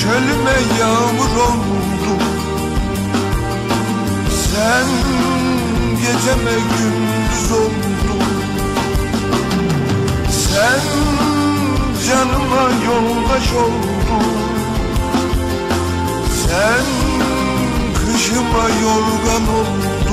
çölüme yağmur oldun. Sen geceme gündüz oldun. Sen canıma yoldaş oldun. Sen kışıma yorgan oldun.